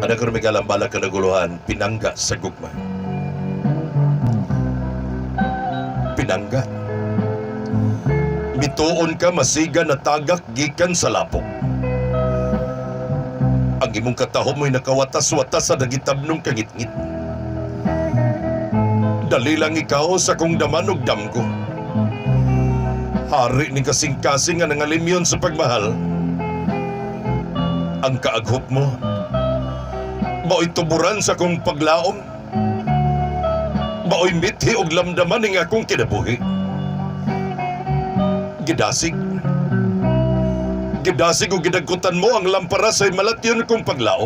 Anak ko rumigala ka naguluhan, pinangga sa gugma. Pinangga. Bituon ka masiga na tagak gikan sa lapok. Ang imong katahom mo'y nakawatas-watas sa nagitabnong kangit-ngit. Dali lang ikaw sa kong daman og damgo. Hari ni kasing-kasing nga nangalimyon sa pagmahal. Ang kaaghop mo, mao'y tuburan sa kong paglaom. Mao'y mithi og lamdaman ng akong kinabuhi. Gidasig o gidagkutan mo ang lampara sa'y malatyon kong paglaom.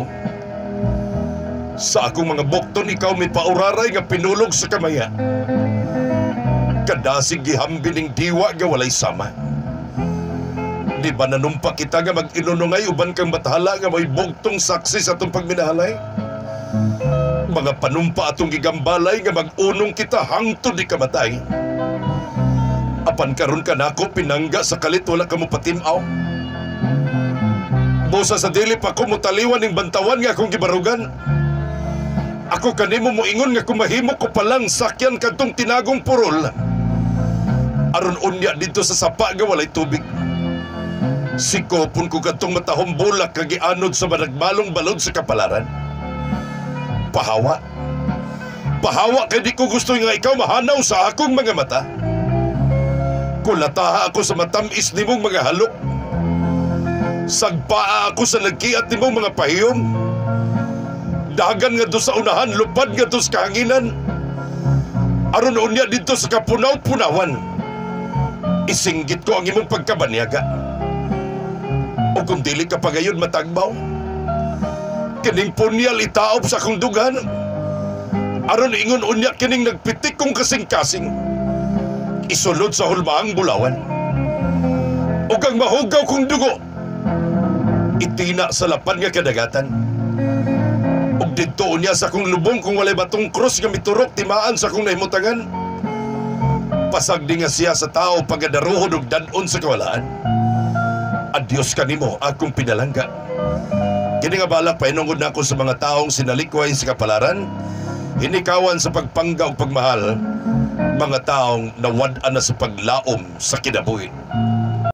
Sa akong mga bukton, ikaw may pauraray nga pinulog sa kamaya. Kadasig gihambiling diwa nga walay sama. Di ba nanumpa kita nga mag-inunungay uban kang bathala nga may bugtong saksi sa atong pagminahalay? Mga panumpa atong gigambalay nga mag-unong kita hangtod di kamatay. Apan karon ka nako pinangga sa kalit wala ka mo patimaw. Busa sa dili pa ko mutaliwan ning bantawan nga akong gibarugan. Ako kanimo moingon nga kumahimo ko palang sakyan kadtong tinagong purol. Aron unya dito sa sapa nga walay tubig. Sikopon ko kadtong matahom bulak kagianod sa managbalong balod sa kapalaran. Pahawa kay di ko gusto nga ikaw mahanaw sa akong mga mata. Kulataha ako sa matamis nimong mga halok. Sagpaa ako sa nagkiat nimong mga pahiyom. Dagan nga do sa unahan, lupad nga do sa kahanginan. Aron unya dito sa kapunaw-punawan. Isinggit ko ang imong pagkabanyaga. O kung dili ka pa gayon matagbaw, kining punyal itaop sa akong dugan. Aron ingon unya kining nagpitik kong kasing-kasing. Isulod sa hulmaang bulawan. O kang mahugaw kong dugo, itina sa lapan nga kadagatan. Og dito niya sa kong lubong kung walay batong krus nga miturok timaan sa kong nahimutangan. Pasagdi nga siya sa tao pagadaruhod og danon sa kawalaan. Adios kanimo akong pinalangga. Kini nga balak painungod na ako sa mga taong sinalikway sa kapalaran, hinikawan sa pagpangga og pagmahal, mga taong nawad-an na sa paglaom sa kinabuhi.